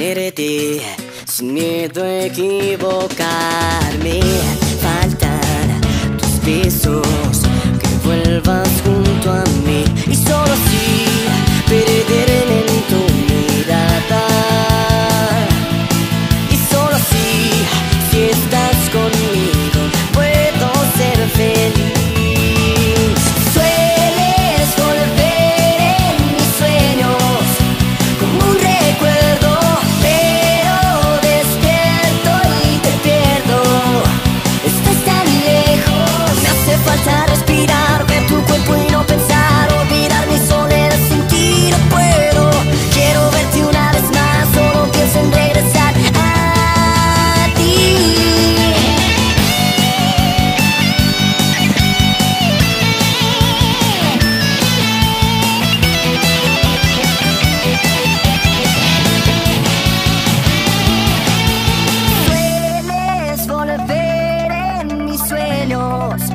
tenerte sin miedo a equivocarme. Faltan tus besos, que vuelvas junto a mí, y solo así perderme en tu mirada. Y solo así, si estás conmigo, puedo ser feliz. Sueles volver en mis sueños como un recuerdo, pero despierto y te pierdo. Estás tan lejos, me hace falta respirar, ver tu cuerpo y no pensar, olvidar mi soledad, sin ti no puedo. Quiero verte una vez más, solo pienso en regresar a ti. Sueles volver en mis sueños